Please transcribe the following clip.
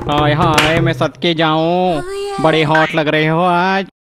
हाय हाय मैं सदके जाऊं, बड़े हॉट लग रहे हो आज।